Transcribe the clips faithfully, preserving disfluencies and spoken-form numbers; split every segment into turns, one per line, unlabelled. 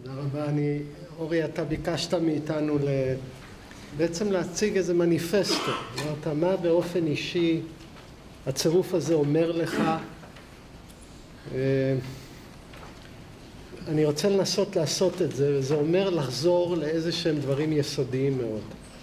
תודה רבה. אני, אורי, אתה ביקשת מאיתנו בעצם להציג איזה מניפסטו. אמרת, מה באופן אישי הצירוף הזה אומר לך? אני רוצה לנסות לעשות את זה, וזה אומר לחזור לאיזה שהם דברים יסודיים מאוד.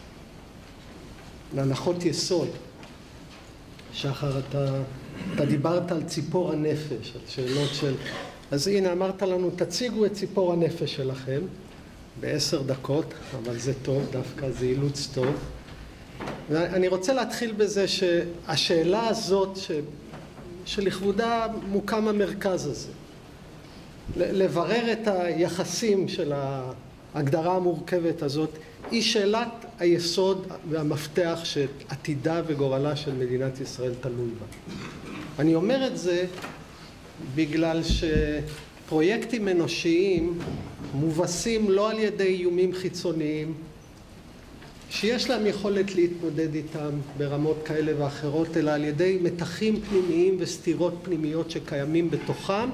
להנחות יסוד. שחר, אתה, אתה דיברת על ציפור הנפש, על שאלות של... אז הנה, אמרת לנו, תציגו את ציפור הנפש שלכם בעשר דקות, אבל זה טוב, דווקא זה אילוץ טוב. ואני רוצה להתחיל בזה שהשאלה הזאת, ש... שלכבודה מוקם המרכז הזה, לברר את היחסים של ההגדרה המורכבת הזאת, היא שאלת היסוד והמפתח שעתידה וגורלה של מדינת ישראל תלוי בה. אני אומר את זה בגלל שפרויקטים אנושיים מובסים לא על ידי איומים חיצוניים, שיש להם יכולת להתמודד איתם ברמות כאלה ואחרות, אלא על ידי מתחים פנימיים וסתירות פנימיות שקיימים בתוכם,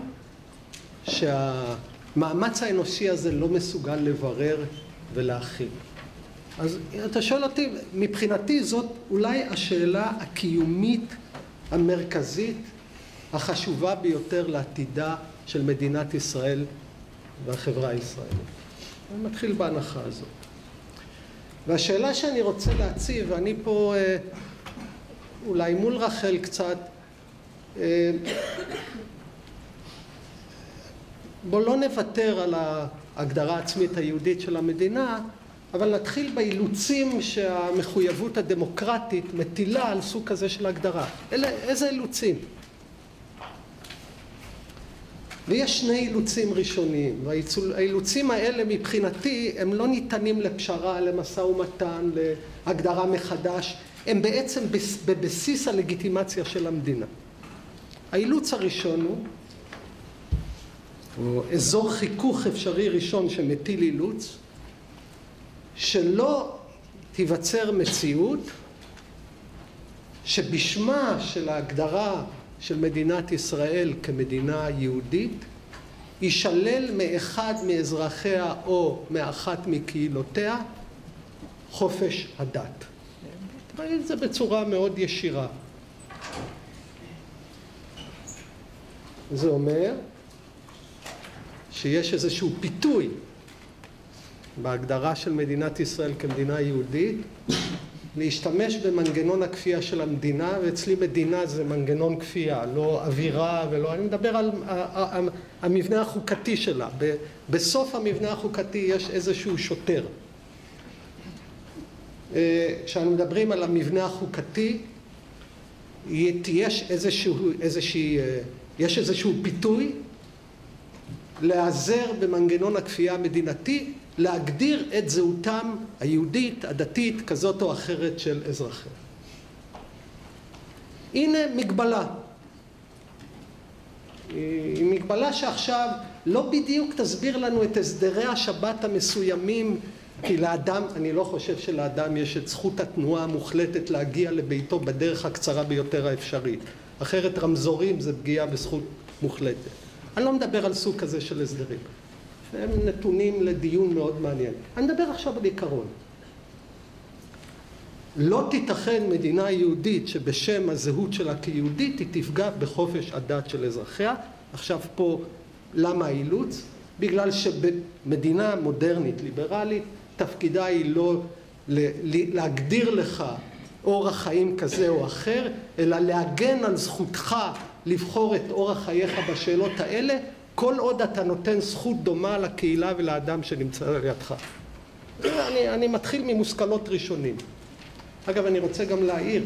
שהמאמץ האנושי הזה לא מסוגל לברר ולהכיל. אז אתה שואל אותי, מבחינתי זאת אולי השאלה הקיומית המרכזית החשובה ביותר לעתידה של מדינת ישראל והחברה הישראלית. אני מתחיל בהנחה הזאת. והשאלה שאני רוצה להציב, ואני פה אולי מול רחל קצת, בוא לא נוותר על ההגדרה העצמית היהודית של המדינה, אבל נתחיל באילוצים שהמחויבות הדמוקרטית מטילה על סוג כזה של הגדרה. אלה, איזה אילוצים? ויש שני אילוצים ראשוניים, והאילוצים האלה מבחינתי הם לא ניתנים לפשרה, למשא ומתן, להגדרה מחדש, הם בעצם בבסיס הלגיטימציה של המדינה. האילוץ הראשון הוא, או אזור חיכוך אפשרי ראשון שמטיל אילוץ, שלא תיווצר מציאות שבשמה של ההגדרה של מדינת ישראל כמדינה יהודית יישלל מאחד מאזרחיה או מאחת מקהילותיה חופש הדת. ראית זה בצורה מאוד ישירה. זה אומר שיש איזשהו פיתוי בהגדרה של מדינת ישראל כמדינה יהודית להשתמש במנגנון הכפייה של המדינה, ואצלי מדינה זה מנגנון כפייה, לא אווירה ולא... אני מדבר על המבנה החוקתי שלה. בסוף המבנה החוקתי יש איזשהו שוטר. כשאנו מדברים על המבנה החוקתי, יש איזשהו, איזושהי, יש איזשהו פיתוי להיעזר במנגנון הכפייה המדינתי, להגדיר את זהותם היהודית, הדתית, כזאת או אחרת של אזרחיה. הנה מגבלה. היא מגבלה שעכשיו לא בדיוק תסביר לנו את הסדרי השבת המסוימים, כי לאדם, אני לא חושב שלאדם יש את זכות התנועה המוחלטת להגיע לביתו בדרך הקצרה ביותר האפשרית. אחרת רמזורים זה פגיעה בזכות מוחלטת. אני לא מדבר על סוג כזה של הסדרים. הם נתונים לדיון מאוד מעניין. אני מדבר עכשיו על עיקרון. לא תיתכן מדינה יהודית שבשם הזהות שלה כיהודית היא תפגע בחופש הדת של אזרחיה. עכשיו פה, למה האילוץ? בגלל שבמדינה מודרנית, ליברלית, תפקידה היא לא להגדיר לך אורח חיים כזה או אחר, אלא להגן על זכותך לבחור את אורח חייך בשאלות האלה, כל עוד אתה נותן זכות דומה לקהילה ולאדם שנמצא על ידך. אני, אני מתחיל ממושכלות ראשונים. אגב, אני רוצה גם להעיר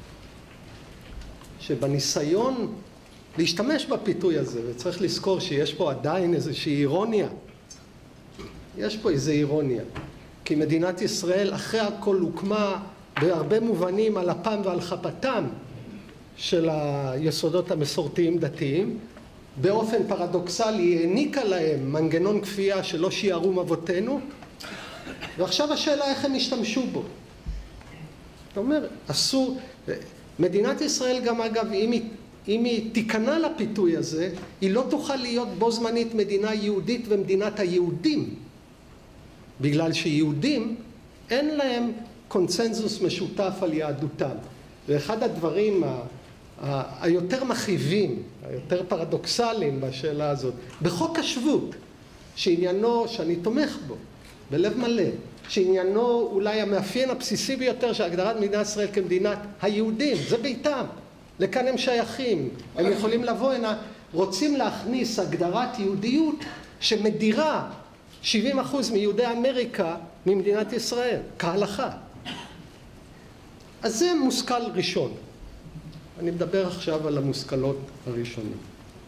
שבניסיון להשתמש בפיתוי הזה, וצריך לזכור שיש פה עדיין איזושהי אירוניה. יש פה איזו אירוניה. כי מדינת ישראל אחרי הכל הוקמה בהרבה מובנים על אפם ועל חפתם של היסודות המסורתיים דתיים, באופן פרדוקסלי העניקה להם מנגנון כפייה שלא שיערו אבותינו, ועכשיו השאלה איך הם השתמשו בו. זאת אומרת, אסור, מדינת ישראל גם אגב, אם היא אם היא תיכנע לפיתוי הזה, היא לא תוכל להיות בו זמנית מדינה יהודית ומדינת היהודים. בגלל שיהודים אין להם קונצנזוס משותף על יהדותם. ואחד הדברים ה- ה- היותר מכאיבים, היותר פרדוקסליים בשאלה הזאת, בחוק השבות, שעניינו, שאני תומך בו, בלב מלא, שעניינו אולי המאפיין הבסיסי ביותר של הגדרת מדינת ישראל כמדינת היהודים, זה ביתם, לכאן הם שייכים, הם יכולים לבוא הנה, רוצים להכניס הגדרת יהודיות שמדירה שבעים אחוז מיהודי אמריקה ממדינת ישראל, כהלכה. אז זה מושכל ראשון. אני מדבר עכשיו על המושכלות הראשונים.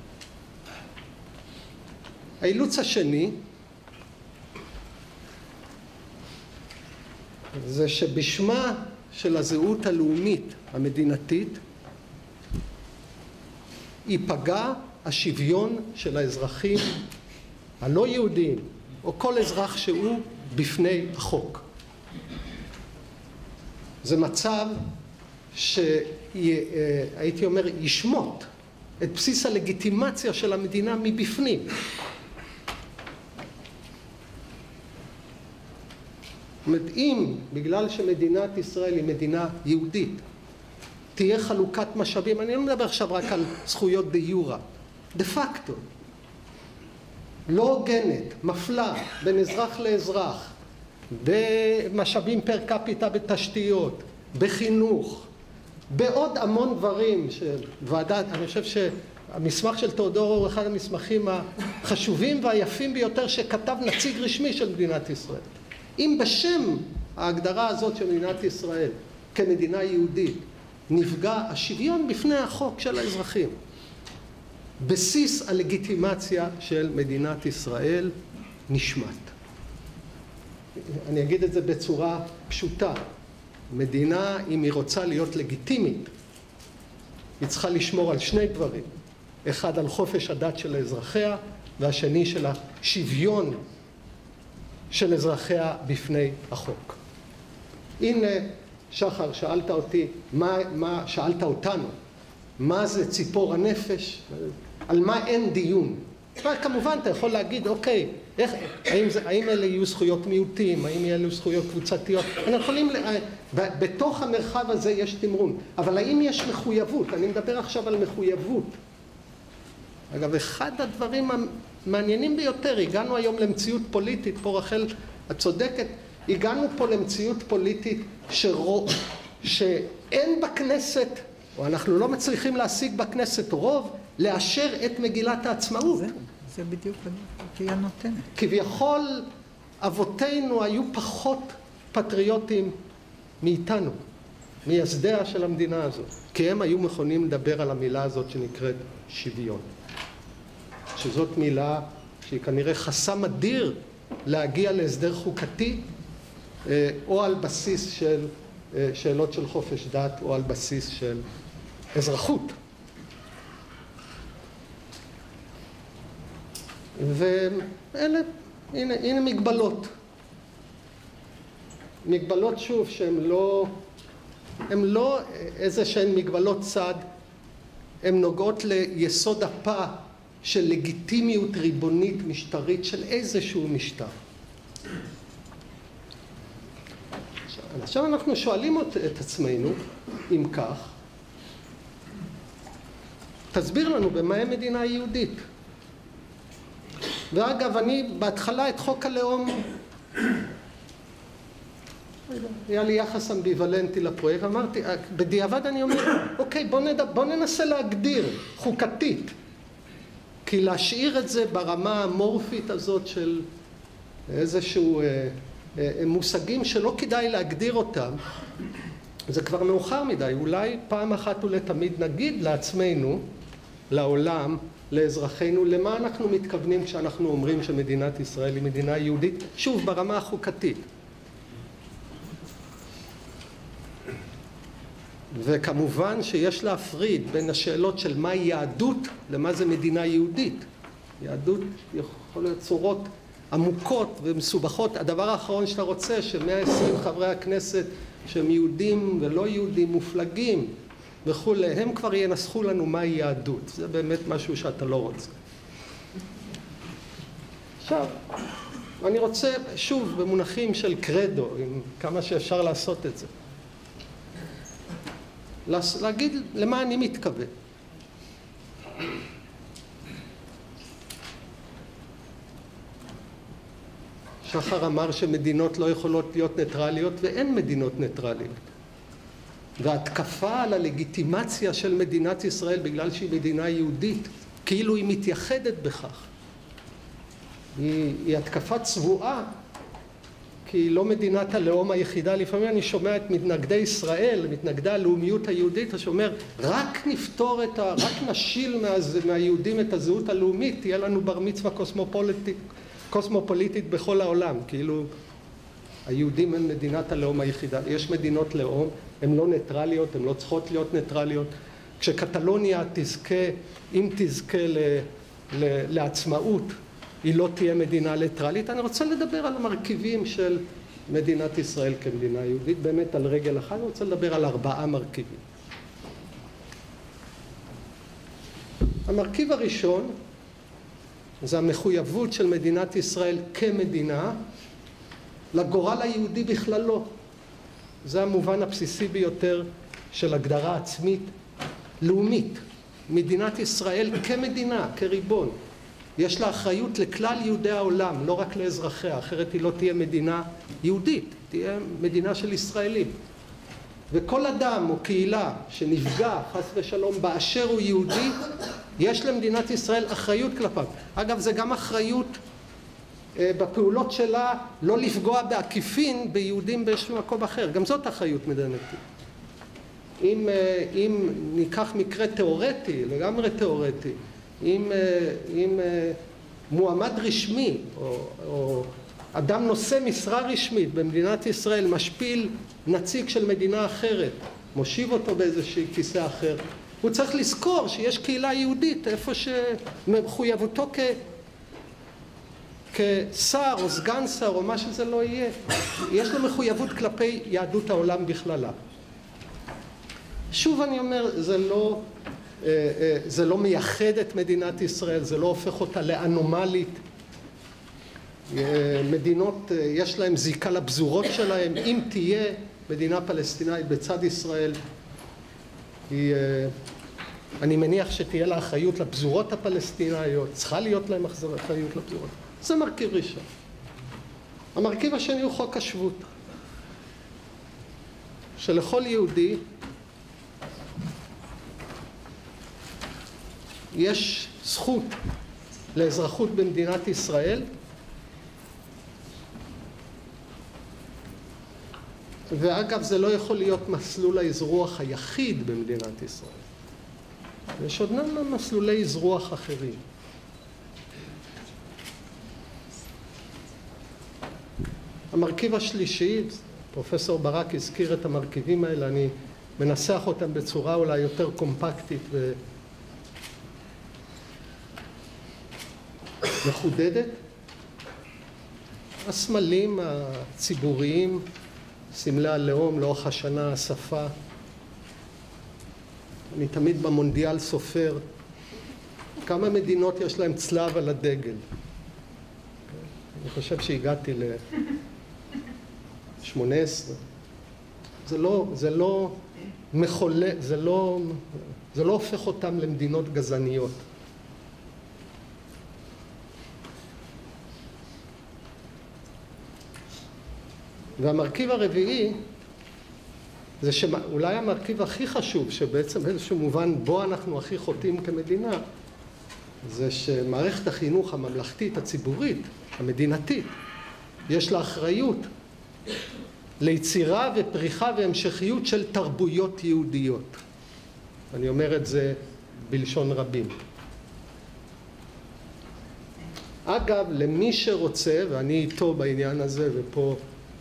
האילוץ השני זה שבשמה של הזהות הלאומית המדינתית ייפגע השוויון של האזרחים הלא יהודיים או כל אזרח שהוא בפני החוק. זה מצב שהייתי אומר ישמוט את בסיס הלגיטימציה של המדינה מבפנים. אם בגלל שמדינת ישראל היא מדינה יהודית תהיה חלוקת משאבים, אני לא מדבר עכשיו רק על זכויות דה יורה, דה פקטו, לא הוגנת, מפלה בין אזרח לאזרח, במשאבים פר קפיטה בתשתיות, בחינוך, בעוד המון דברים של ועדת, אני חושב שהמסמך של תיאודור הוא אחד המסמכים החשובים והיפים ביותר שכתב נציג רשמי של מדינת ישראל. אם בשם ההגדרה הזאת של מדינת ישראל כמדינה יהודית נפגע השוויון בפני החוק של האזרחים, בסיס הלגיטימציה של מדינת ישראל נשמט. אני אגיד את זה בצורה פשוטה. מדינה, אם היא רוצה להיות לגיטימית, היא צריכה לשמור על שני דברים. אחד, על חופש הדת של אזרחיה, והשני של השוויון של אזרחיה בפני החוק. הנה, שחר, שאלת אותי, מה, מה, שאלת אותנו, מה זה ציפור הנפש? על מה אין דיון? כמובן, אתה יכול להגיד, אוקיי, איך, האם, זה, האם אלה יהיו זכויות מיעוטים, האם אלה זכויות קבוצתיות? אנחנו יכולים, בתוך המרחב הזה יש תמרון, אבל האם יש מחויבות? אני מדבר עכשיו על מחויבות. אגב, אחד הדברים המעניינים ביותר, הגענו היום למציאות פוליטית, פה רחל, את צודקת, הגענו פה למציאות פוליטית שרוב, שאין בכנסת, או אנחנו לא מצליחים להשיג בכנסת רוב, לאשר את מגילת העצמאות.
זה, זה בדיוק היא הנותנת.
כביכול אבותינו היו פחות פטריוטים מאיתנו, מייסדיה של המדינה הזאת, כי הם היו מכונים לדבר על המילה הזאת שנקראת שוויון. שזאת מילה שהיא כנראה חסם אדיר להגיע להסדר חוקתי, או על בסיס של שאלות של חופש דת, או על בסיס של אזרחות. ואלה, הנה, הנה מגבלות. מגבלות שוב שהן לא, הן לא איזה שהן מגבלות צד, הן נוגעות ליסוד הפע של לגיטימיות ריבונית משטרית של איזשהו משטר. עכשיו אנחנו שואלים את עצמנו, אם כך, תסביר לנו במה מדינה יהודית. ואגב, אני בהתחלה את חוק הלאום, היה לי יחס אמביוולנטי לפרויקט, אמרתי, בדיעבד אני אומר, אוקיי, בוא, נד... בוא ננסה להגדיר חוקתית, כי להשאיר את זה ברמה המורפית הזאת של איזשהו אה, אה, מושגים שלא כדאי להגדיר אותם, זה כבר מאוחר מדי. אולי פעם אחת ולתמיד נגיד לעצמנו, לעולם, לאזרחינו, למה אנחנו מתכוונים כשאנחנו אומרים שמדינת ישראל היא מדינה יהודית, שוב ברמה החוקתית. וכמובן שיש להפריד בין השאלות של מהי יהדות למה זה מדינה יהודית. יהדות יכול להיות צורות עמוקות ומסובכות. הדבר האחרון שאתה רוצה, ש-מאה ועשרים חברי הכנסת שהם יהודים ולא יהודים מופלגים, וכולי, הם כבר ינסחו לנו מהי יהדות. זה באמת משהו שאתה לא רוצה. עכשיו, אני רוצה שוב במונחים של קרדו, עם כמה שאפשר לעשות את זה. להגיד למה אני מתכוון. שחר אמר שמדינות לא יכולות להיות ניטרליות, ואין מדינות ניטרליות. וההתקפה על הלגיטימציה של מדינת ישראל בגלל שהיא מדינה יהודית, כאילו היא מתייחדת בכך. היא, היא התקפה צבועה, כי היא לא מדינת הלאום היחידה. לפעמים אני שומע את מתנגדי ישראל, מתנגדי הלאומיות היהודית, שאומר, רק נפתור את ה... רק נשיל מה, מהיהודים את הזהות הלאומית, תהיה לנו בר מצווה קוסמופוליטית, קוסמופוליטית בכל העולם. כאילו, היהודים הם מדינת הלאום היחידה. יש מדינות לאום, הן לא ניטרליות, הן לא צריכות להיות ניטרליות. כשקטלוניה תזכה, אם תזכה ל, ל, לעצמאות, היא לא תהיה מדינה ניטרלית. אני רוצה לדבר על המרכיבים של מדינת ישראל כמדינה יהודית, באמת על רגל אחת. אני רוצה לדבר על ארבעה מרכיבים. המרכיב הראשון זה המחויבות של מדינת ישראל כמדינה לגורל היהודי בכללו. זה המובן הבסיסי ביותר של הגדרה עצמית לאומית. מדינת ישראל כמדינה, כריבון. יש לה אחריות לכלל יהודי העולם, לא רק לאזרחיה, אחרת היא לא תהיה מדינה יהודית, תהיה מדינה של ישראלים. וכל אדם או קהילה שנפגע, חס ושלום, באשר הוא יהודי, יש למדינת ישראל אחריות כלפיו. אגב, זה גם אחריות בפעולות שלה לא לפגוע בעקיפין ביהודים באיזשהו מקום אחר. גם זאת אחריות מדינתית. אם, אם ניקח מקרה תיאורטי, לגמרי תיאורטי, אם, אם מועמד רשמי או, או אדם נושא משרה רשמית במדינת ישראל משפיל נציג של מדינה אחרת, מושיב אותו באיזושהי כיסא אחר, הוא צריך לזכור שיש קהילה יהודית איפה שמחויבותו כ... כשר או סגן שר או מה שזה לא יהיה, יש לו מחויבות כלפי יהדות העולם בכללה. שוב אני אומר, זה לא, זה לא מייחד את מדינת ישראל, זה לא הופך אותה לאנומלית. מדינות, יש להם זיקה לבזורות שלהם. אם תהיה מדינה פלסטינאית בצד ישראל, היא, אני מניח שתהיה לה אחריות לבזורות הפלסטינאיות, צריכה להיות להם אחריות לבזורות. זה מרכיב ראשון. המרכיב השני הוא חוק השבות. שלכל יהודי יש זכות לאזרחות במדינת ישראל, ואגב זה לא יכול להיות מסלול האזרוח היחיד במדינת ישראל. יש עוד מסלולי אזרוח אחרים. המרכיב השלישי, פרופסור ברק הזכיר את המרכיבים האלה, אני מנסח אותם בצורה אולי יותר קומפקטית ומחודדת. הסמלים הציבוריים, סמלי הלאום, לאורך השנה, השפה. אני תמיד במונדיאל סופר כמה מדינות יש להם צלב על הדגל. אני חושב שהגעתי ל-שמונה עשרה. זה לא, זה לא מחולה, זה לא, זה לא הופך אותם למדינות גזעניות. והמרכיב הרביעי זה שאולי המרכיב הכי חשוב, שבעצם באיזשהו מובן בו אנחנו הכי חוטאים כמדינה, זה שמערכת החינוך הממלכתית, הציבורית, המדינתית, יש לה אחריות ליצירה ופריחה והמשכיות של תרבויות יהודיות. אני אומר את זה בלשון רבים. אגב, למי שרוצה, ואני איתו בעניין הזה, ופה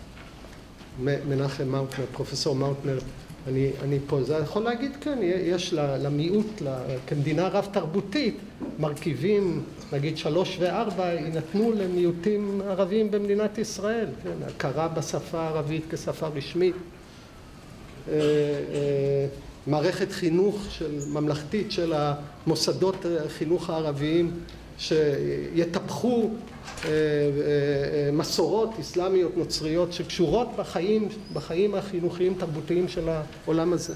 מנחם מאוטנר, פרופסור מאוטנר, אני, אני פה, זה יכול להגיד, כן, יש למיעוט, כמדינה רב תרבותית, מרכיבים, נגיד שלוש וארבע, יינתנו למיעוטים ערבים במדינת ישראל, כן, הכרה בשפה הערבית כשפה רשמית, מערכת חינוך של ממלכתית של המוסדות החינוך הערביים שיטפחו מסורות אסלאמיות נוצריות שקשורות בחיים, בחיים החינוכיים תרבותיים של העולם הזה.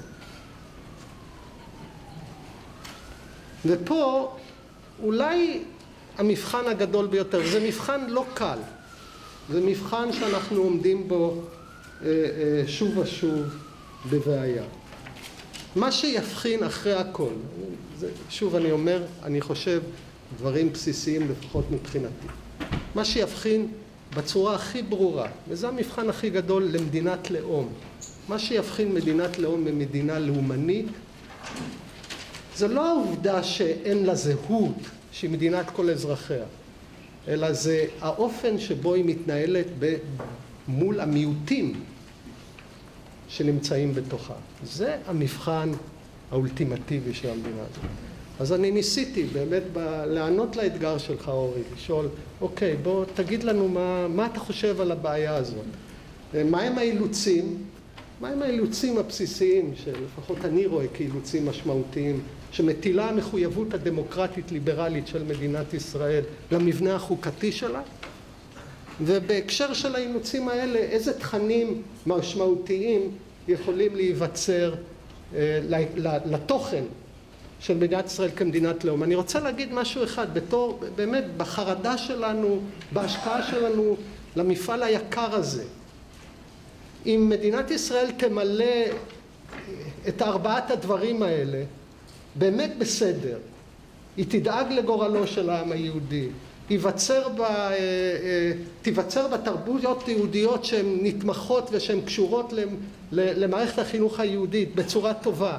ופה אולי המבחן הגדול ביותר, זה מבחן לא קל, זה מבחן שאנחנו עומדים בו שוב ושוב בבעיה. מה שיבחין אחרי הכל, זה, שוב אני אומר, אני חושב דברים בסיסיים לפחות מבחינתי. מה שיבחין בצורה הכי ברורה, וזה המבחן הכי גדול למדינת לאום, מה שיבחין מדינת לאום ממדינה לאומנית, זה לא העובדה שאין לה זהות שהיא מדינת כל אזרחיה, אלא זה האופן שבו היא מתנהלת מול המיעוטים שנמצאים בתוכה. זה המבחן האולטימטיבי של המדינה הזאת. אז אני ניסיתי באמת ב- לענות לאתגר שלך, אורי, לשאול, אוקיי, בוא תגיד לנו מה, מה אתה חושב על הבעיה הזאת. מהם האילוצים, מהם האילוצים הבסיסיים שלפחות אני רואה כאילוצים משמעותיים, שמטילה המחויבות הדמוקרטית-ליברלית של מדינת ישראל למבנה החוקתי שלה, ובהקשר של האילוצים האלה, איזה תכנים משמעותיים יכולים להיווצר לתוכן של מדינת ישראל כמדינת לאום. אני רוצה להגיד משהו אחד, בתור, באמת, בחרדה שלנו, בהשקעה שלנו למפעל היקר הזה. אם מדינת ישראל תמלא את ארבעת הדברים האלה, באמת בסדר, היא תדאג לגורלו של העם היהודי, ייווצר ב, תיווצר בתרבויות יהודיות שהן נתמכות ושהן קשורות למערכת החינוך היהודית בצורה טובה.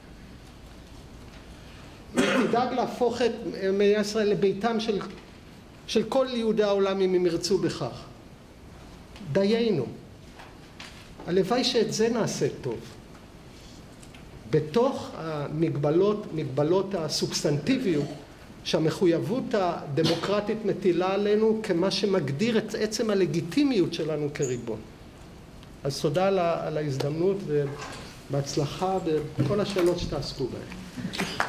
היא תדאג להפוך את מדינת ישראל לביתם של, של כל יהודי העולם אם הם ירצו בכך. דיינו. הלוואי שאת זה נעשה טוב. בתוך המגבלות, מגבלות הסובסטנטיביות, שהמחויבות הדמוקרטית מטילה עלינו כמה שמגדיר את עצם הלגיטימיות שלנו כריבון. אז תודה על ההזדמנות ובהצלחה בכל השאלות שתעסקו בהן.